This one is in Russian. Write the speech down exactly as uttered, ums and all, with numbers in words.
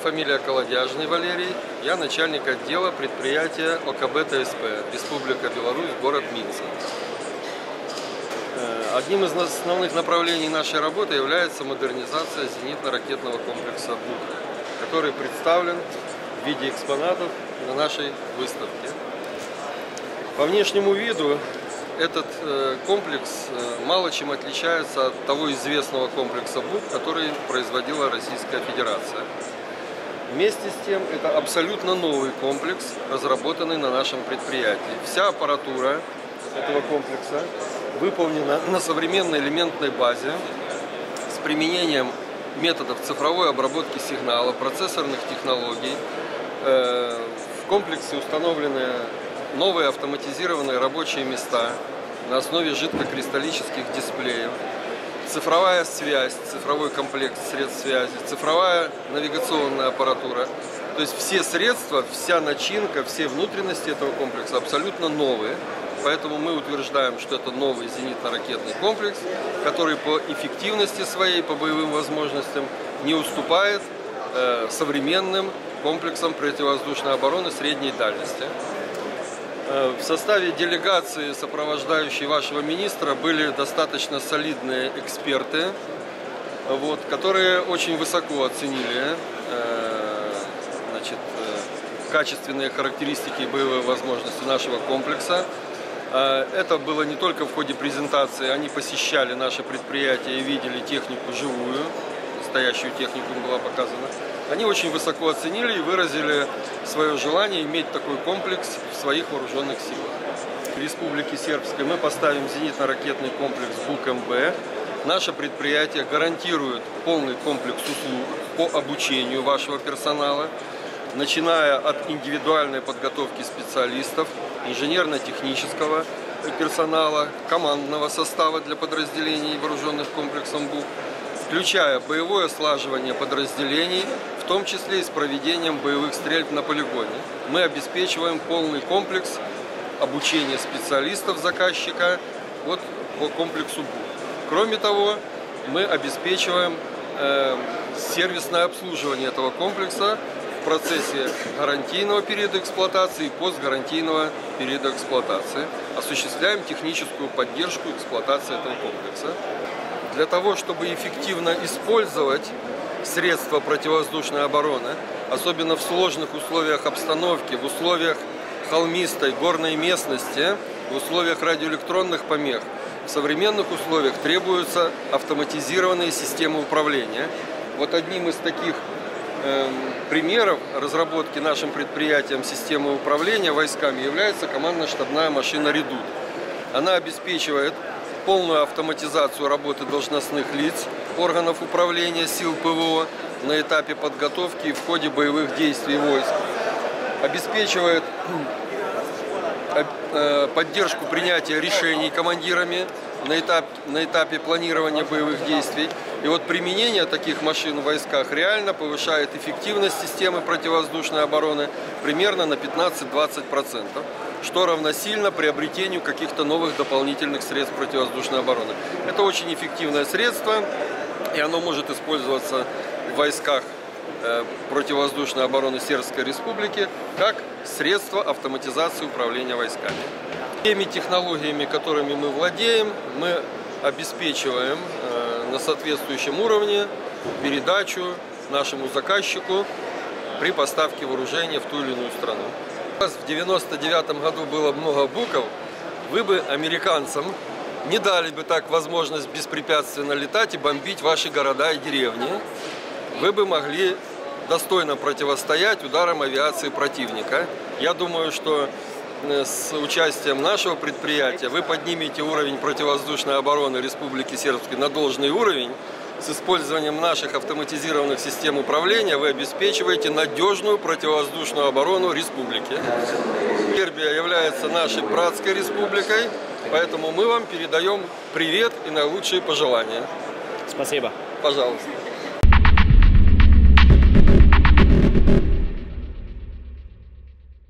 фамилия Колодяжный Валерий. Я начальник отдела предприятия ОКБ ТСП, Республика Беларусь, город Минск. Одним из основных направлений нашей работы является модернизация зенитно-ракетного комплекса БУК, который представлен в виде экспонатов на нашей выставке. По внешнему виду этот комплекс мало чем отличается от того известного комплекса БУК, который производила Российская Федерация. Вместе с тем, это абсолютно новый комплекс, разработанный на нашем предприятии. Вся аппаратура этого комплекса выполнена на современной элементной базе с применением методов цифровой обработки сигнала, процессорных технологий. В комплексе установлены новые автоматизированные рабочие места на основе жидкокристаллических дисплеев, цифровая связь, цифровой комплект средств связи, цифровая навигационная аппаратура. То есть все средства, вся начинка, все внутренности этого комплекса абсолютно новые. Поэтому мы утверждаем, что это новый зенитно-ракетный комплекс, который по эффективности своей, по боевым возможностям не уступает э, современным комплексам противовоздушной обороны средней дальности. Э, в составе делегации, сопровождающей вашего министра, были достаточно солидные эксперты, вот, которые очень высоко оценили э, значит, э, качественные характеристики и боевые возможности нашего комплекса. Это было не только в ходе презентации, они посещали наше предприятие и видели технику живую, настоящую технику им была показана. Они очень высоко оценили и выразили свое желание иметь такой комплекс в своих вооруженных силах. В Республике Сербской мы поставим зенитно-ракетный комплекс БУК-МБ. Наше предприятие гарантирует полный комплекс услуг по обучению вашего персонала, начиная от индивидуальной подготовки специалистов, инженерно-технического персонала, командного состава для подразделений, вооруженных комплексом БУК, включая боевое слаживание подразделений, в том числе и с проведением боевых стрельб на полигоне. Мы обеспечиваем полный комплекс обучения специалистов заказчика вот по комплексу БУК. Кроме того, мы обеспечиваем э, сервисное обслуживание этого комплекса в процессе гарантийного периода эксплуатации и постгарантийного периода эксплуатации. Осуществляем техническую поддержку эксплуатации этого комплекса. Для того, чтобы эффективно использовать средства противовоздушной обороны, особенно в сложных условиях обстановки, в условиях холмистой, горной местности, в условиях радиоэлектронных помех, в современных условиях требуются автоматизированные системы управления. Вот одним из таких примеров разработки нашим предприятием системы управления войсками является командно-штабная машина «Редут». Она обеспечивает полную автоматизацию работы должностных лиц, органов управления сил ПВО на этапе подготовки и в ходе боевых действий войск. Обеспечивает поддержку принятия решений командирами на этапе, на этапе планирования боевых действий. И вот применение таких машин в войсках реально повышает эффективность системы противовоздушной обороны примерно на пятнадцать-двадцать процентов, что равносильно приобретению каких-то новых дополнительных средств противовоздушной обороны. Это очень эффективное средство, и оно может использоваться в войсках противовоздушной обороны Сербской Республики как средство автоматизации управления войсками. Теми технологиями, которыми мы владеем, мы обеспечиваем на соответствующем уровне передачу нашему заказчику при поставке вооружения в ту или иную страну. У нас в девяносто девятом году было много БУКов, вы бы американцам не дали бы так возможность беспрепятственно летать и бомбить ваши города и деревни. Вы бы могли достойно противостоять ударам авиации противника. Я думаю, что с участием нашего предприятия вы поднимете уровень противовоздушной обороны Республики Сербской на должный уровень. С использованием наших автоматизированных систем управления вы обеспечиваете надежную противовоздушную оборону республики. Сербия является нашей братской республикой, поэтому мы вам передаем привет и наилучшие пожелания. Спасибо. Пожалуйста.